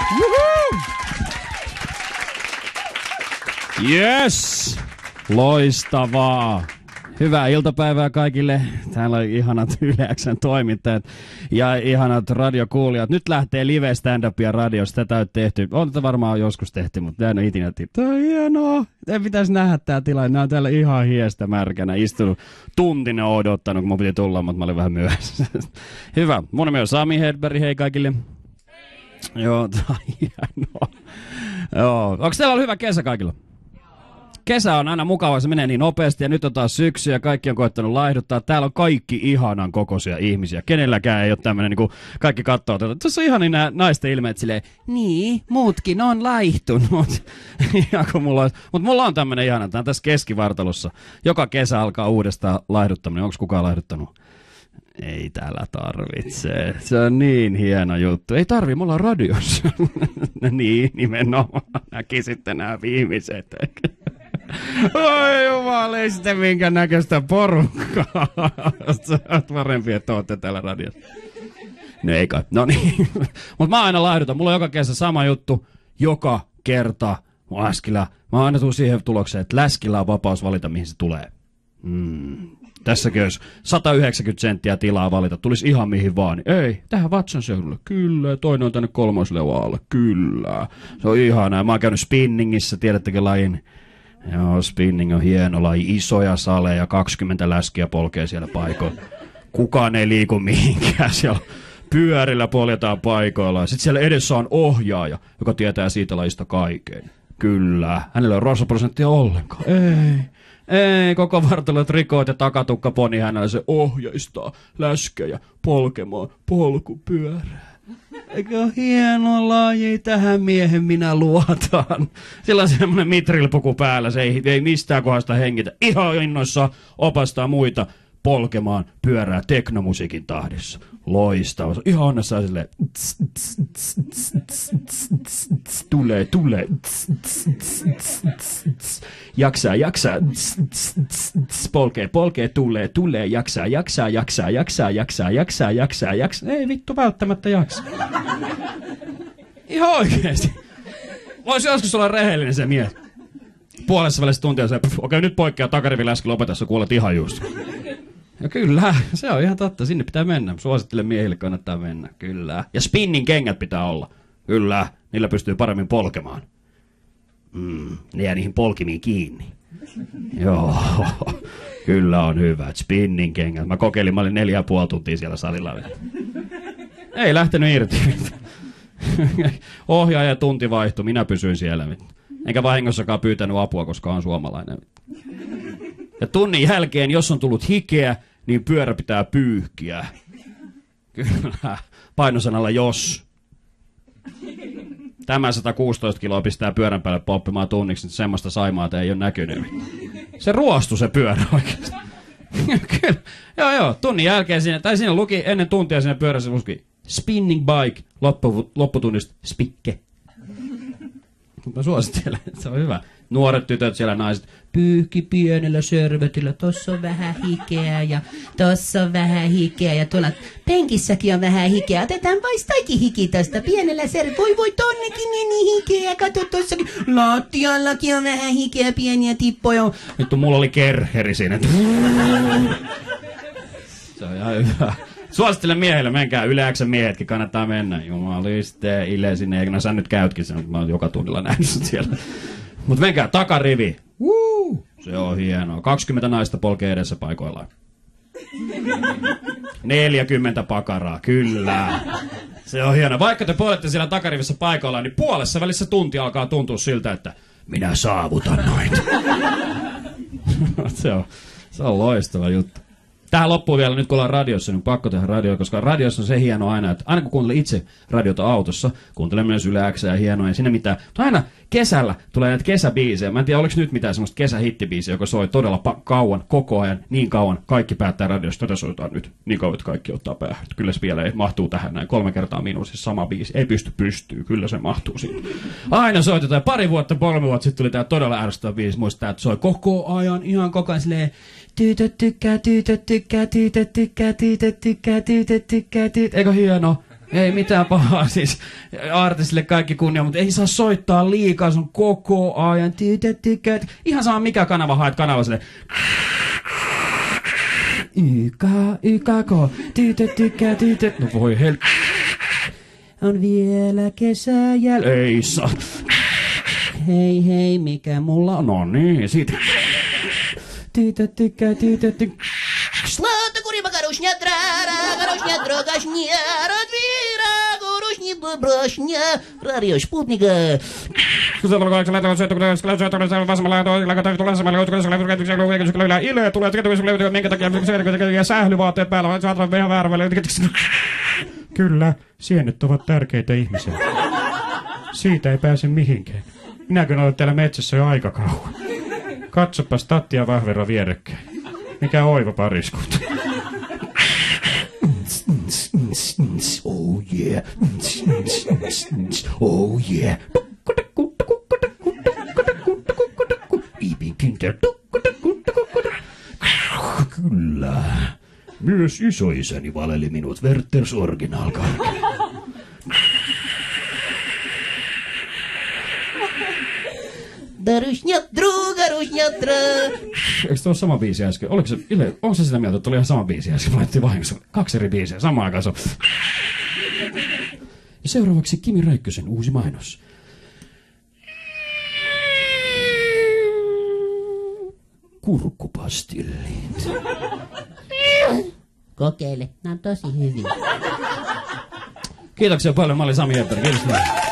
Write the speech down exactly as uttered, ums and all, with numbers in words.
Yes! Loistavaa! Hyvää iltapäivää kaikille. Täällä on ihanat Yle X:n toimittajat ja ihanat radiokuulijat. Nyt lähtee live stand-upia radiosta. Tätä on tehty. On tätä varmaan joskus tehty, mutta tämä on ikinä. Tämä on hienoa. Ei pitäisi nähdä tämä tilanne. Nämä on täällä ihan hiestä märkänä. Istunut tuntinen odottanut, kun mun piti tulla, mutta mä olin vähän myöhässä. Hyvä. Mun nimi on Sami Hedberg. Hei kaikille. Hei. Joo, tämä on hienoa. Joo. Onko teillä ollut hyvä kesä kaikilla? Kesä on aina mukava, se menee niin nopeasti ja nyt on taas syksy ja kaikki on koettanut laihduttaa. Täällä on kaikki ihanan kokoisia ihmisiä. Kenelläkään ei ole tämmöinen, niin kuin kaikki katsoo, että tuossa on ihan niin nämä naisten ilmeet silleen, niin, muutkin on laihtunut. Mutta mulla on tämmöinen ihana, tämä on tässä keskivartalossa. Joka kesä alkaa uudestaan laihduttaminen. Onko kukaan laihduttanut? Ei täällä tarvitse. Se on niin hieno juttu. Ei tarvi, me ollaan radiossa. Niin, nimenomaan. Näkisitte nämä viimeiset. Oi jumala, ei sitten minkään näköistä porukkaa. Sä oot parempi, että ootte täällä radiossa. No ei kai. No niin. Mut mä aina laihdutan. Mulla on joka kesä sama juttu. Joka kerta. Mun Läskilä. Mä aina tuun siihen tulokseen, että Läskillä on vapaus valita, mihin se tulee. Mm. Tässäkin olisi sata yhdeksänkymmentä senttiä tilaa valita. Tulisi ihan mihin vaan. Ei, tähän vatsan seudulle. Kyllä. Toinen on tänne kolmosleuaalle. Kyllä. Se on ihanaa. Mä oon käynyt spinningissä. Tiedättekö lajin? Joo, spinning on hieno laji. Isoja saleja. kaksikymmentä läskiä polkee siellä paikoilla. Kukaan ei liiku mihinkään. Siellä pyörillä poljetaan paikoilla. Sitten siellä edessä on ohjaaja, joka tietää siitä lajista kaiken. Kyllä. Hänellä ei ole rasvaprosenttia ollenkaan. Ei. Ei, koko vartalot rikoit ja takatukka poni hänellä se ohjaistaa läskejä polkemaan polkupyörää. Eikö ole hieno laji, tähän miehen minä luotan. Sillä on semmoinen mitrilpuku päällä, se ei, ei mistään kohdasta hengitä. Ihan innoissaan opastaa muita polkemaan pyörää teknomusiikin tahdissa. Loistava. Ihan onnessaan silleen. Tulee, tulee. Jaksaa, jaksaa. Polkee, polkee, tulee, tulee. Jaksaa, jaksaa, jaksaa, jaksaa, jaksaa, jaksaa, jaksaa, jaksaa. Ei vittu välttämättä jaksa. Ihan oikeesti. Voisi joskus olla rehellinen se mies. Puolessa välissä tuntia se, okei okay, nyt poikkeaa takariviläski, lopeta, sä kuolet ihan just. Ja kyllä, se on ihan totta. Sinne pitää mennä. Suosittelen miehille, kannattaa mennä. Kyllä. Ja spinning kengät pitää olla. Kyllä. Niillä pystyy paremmin polkemaan. Mm, ne jää niihin polkimiin kiinni. Joo. Kyllä on hyvä. Spinning kengät. Mä kokeilin, mä olin neljä ja puoli tuntia siellä salilla. Ei lähtenyt irti. Ohjaaja tunti vaihtui. Minä pysyin siellä. Enkä vahingossakaan pyytänyt apua, koska on suomalainen. Ja tunnin jälkeen, jos on tullut hikeä, niin pyörä pitää pyyhkiä. Kyllä. Painosanalla jos. Tämä sata kuusitoista kiloa pistää pyörän päälle poppimaan tunniksi, että semmoista saimaata ei ole näkynyt. Se ruostui se pyörä oikeasti. Kyllä. Joo joo, tunnin jälkeen siinä, tai siinä luki ennen tuntia siinä pyörässä luki spinning bike, loppu, lopputunnista spikke. Mä suosittelen, se on hyvä. Nuoret tytöt siellä, naiset, pyyhki pienellä servetillä, tossa on vähän hikeä ja tossa on vähän hikeä ja tuolla penkissäkin on vähän hikeä. Otetaan pois toikin hiki tosta pienellä servetillä. Voi voi tonnekin meni hikeä, kato tossakin. Lattiallakin on vähän hikeä, pieniä tippoja. Vittu, mulla oli kerheri siinä. Se on ihan hyvä. Suosittelen miehille, menkää Yle X:n miehetkin, kannattaa mennä. Jumaliste, Ile sinne, no sä nyt käytkin sen, mä oon joka tunnilla nähnyt siellä. Mut menkää takarivi. Woo! Se on hienoa. kaksikymmentä naista polkee edessä paikoillaan. neljäkymmentä pakaraa, kyllä. Se on hienoa. Vaikka te polette siellä takarivissä paikoillaan, niin puolessa välissä tunti alkaa tuntua siltä, että minä saavutan noita. se, on, se on loistava juttu. Tähän loppuu vielä, nyt kun ollaan radiossa, niin pakko tehdä radio, koska radiossa on se hieno aina, että aina kun kuuntelen itse radiota autossa, kuuntelen myös Yle X:ää ja hienoa, ja siinä mitään, mutta aina kesällä tulee näitä kesäbiisejä. Mä en tiedä, oliko nyt mitään semmoista kesähittibiisiä, joka soi todella pa- kauan, koko ajan, niin kauan, kaikki päättää radiosta, tätä soitaan nyt, niin kauan, että kaikki ottaa päähän. Kyllä se vielä ei mahtuu tähän näin, kolme kertaa minuutissa sama biisi, ei pysty pystyy, kyllä se mahtuu siihen. Aina soitetaan, pari vuotta, kolme vuotta sitten tuli tää todella ärsyttävä biisi, muistaa, että soi koko ajan, ihan koko ajan silleen, Tyytöt tykkää, tyytöt tykkää, tyytöt tykkää, tyytöt tykkää, tyytöt tykkää, tyytöt. Eikö hieno? Ei mitään pahaa, siis artistille kaikki kunnia, mutta ei saa soittaa liikaa, se on koko ajan. Ihan sama mikä kanava haet kanava sille. YK, YKK, tytöt tykkää, tytöt. No voi hel... On vielä kesä jäl... Ei saa. Hei hei, mikä mulla on? No niin, siitä. Tytöt tykkää, tytöt tykkää. Slata kuriba garushnya trara, garushnya drogashnya, radvira, garushnya dobroshnya, Radio Sputnik. Ile tulee, minkä takia sählyvaatteet päällä, saatavat vähän väärävälle. Kyllä, sienet ovat tärkeitä ihmisiä. Siitä ei pääse mihinkään. Minäkin olen täällä metsässä jo aika kauan. Katsopas Tatti ja Vahvero vierekkäin. Mikä oiva pariskunta. Oh yeah. Oh yeah. Kyllä. Myös isoisäni valeli minut Werthers Original kaiken. Garushnya dro, garushnya dro. Eikö tuo sama biisi äsken? Oliko se, Ile, onko se sitä mieltä, että oli ihan sama biisi äsken? Laitettiin vahingossa kaksi eri biisiä samaan aikaan. Se on... Ja seuraavaksi Kimi Räikkösen uusi mainos. Kurkkupastillit. Kokeile, nämä on tosi hyviä. Kiitoksia paljon, mä olin Sami Hedberg. Kiitos.